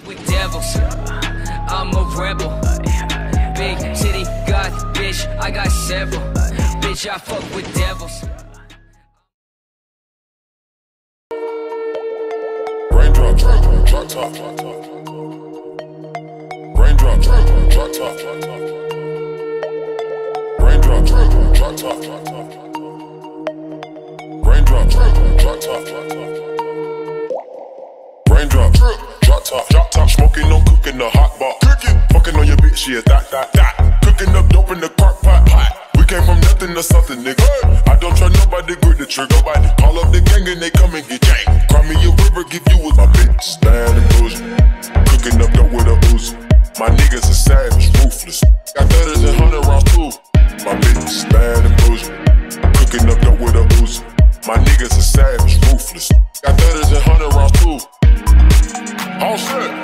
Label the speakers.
Speaker 1: with devils. I'm a rebel. Big city god, bitch, I got several. Bitch, I fuck with devils.
Speaker 2: Raindrop, drop top. Raindrop, drop top. Raindrop, drop top. Raindrop, drop top. Raindrop, drop top. Smoking, no cooking, the hot bar. Fucking on your bitch, yeah, that. Cooking up dope in the crock pot. We came from nothing to something, nigga. I don't try nobody, grip the trigger. Call up the gang and they come and get gang. Cry me a river, give you with my bitch. Bad and bougie. Cooking up dope with a Uzi. My niggas are savage, ruthless. Got 30s and 100 rounds too. My bitch bad and bougie. Cooking up dope with a Uzi. My niggas are savage, ruthless. Got 30s and 100 rounds too. All set.